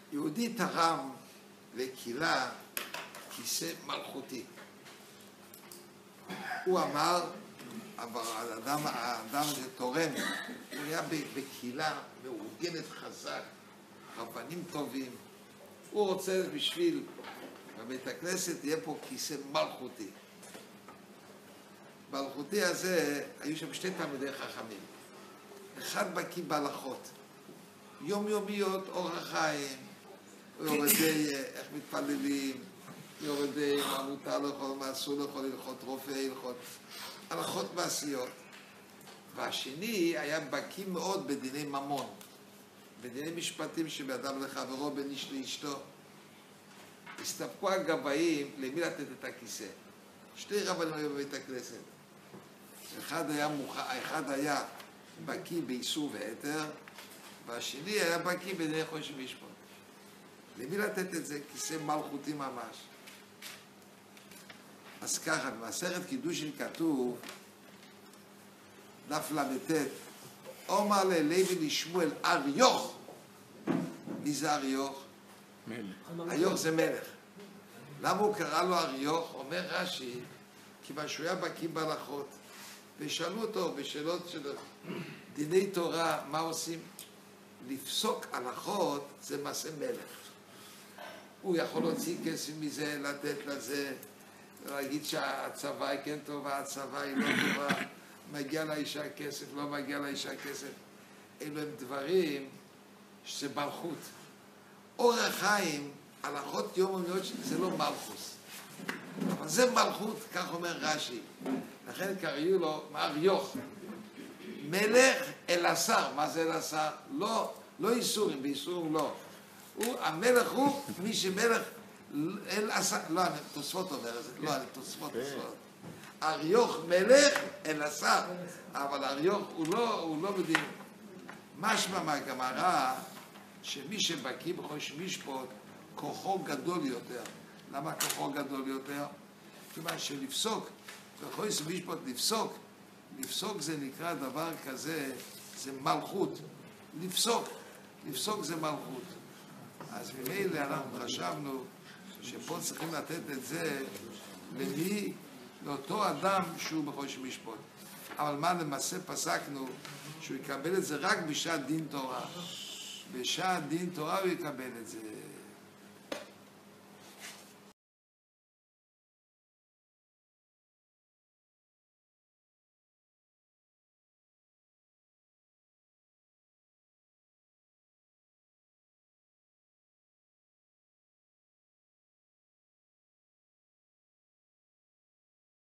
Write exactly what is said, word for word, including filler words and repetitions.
יהודי תרם לקהילה כיסא מלכותי. הוא אמר, האדם, האדם שתורם, הוא היה בקהילה מאורגנת חזק, רבנים טובים. הוא רוצה בשביל בבית הכנסת יהיה פה כיסא מלכותי. מלכותי הזה, היו שם שתי תלמידי חכמים. אחד בקיא בהלכות, יומיומיות, אורח חיים, יורדי איך מתפללים, יורדי מה מותר לאכול, מה אסור לאכול, הלכות רופא, הלכות הלכות מעשיות. והשני היה בקיא מאוד בדיני ממון, בדיני משפטים שבאדם לחברו, בין איש לאשתו. הסתפקו הגבאים למי לתת את הכיסא. שתי רבנים היו בבית הכנסת. אחד היה, מוכ... אחד היה בקיא באיסור והיתר, והשני היה בקיא בדיני חושן ומשפט. למי לתת את זה? כיסא מלכותי ממש. אז ככה, במסכת קידושין כתוב, דף ל"ט, אומר ללוי לשמואל אריוך. מי זה אריוך? מלך. אריוך זה מלך. למה הוא קרא לו אריוך? אומר רש"י, כיוון שהוא היה בקיא בהלכות, ושאלו אותו בשאלות של דיני תורה, מה עושים? לפסוק הלכות זה מעשה מלך. הוא יכול להוציא כסף מזה, לתת לזה, להגיד שהצבא היא כן טובה, הצבא היא לא טובה, מגיע לאישה כסף, לא מגיע לאישה כסף. אלו הם דברים שזה מלכות. אורח חיים, הלכות יומיומיות זה לא מלכוס. אבל זה מלכות, כך אומר רש"י. לכן קראו לו אריוך. מלך אל השר. מה זה אל השר? לא, לא איסורים, באיסורים לא. הוא, המלך הוא מי שמלך אל השר. לא, אני תוספות אומר את זה. לא, אני תוספות תוספות. אריוך מלך אל השר. אבל אריוך הוא לא, הוא לא בדין. משמע מהגמרא שמי שבקיא בחושן משפט כוחו גדול יותר. למה כוחו גדול יותר? כיוון שלפסוק, בחושן משפט לפסוק, לפסוק זה נקרא דבר כזה, זה מלכות. לפסוק, לפסוק זה מלכות. אז ממילא אנחנו חשבנו שפה צריכים לתת את זה למי, לאותו אדם שהוא בחושן משפט. אבל מה למעשה פסקנו? שהוא יקבל את זה רק בשעת דין תורה. בשעת דין תורה הוא יקבל את זה.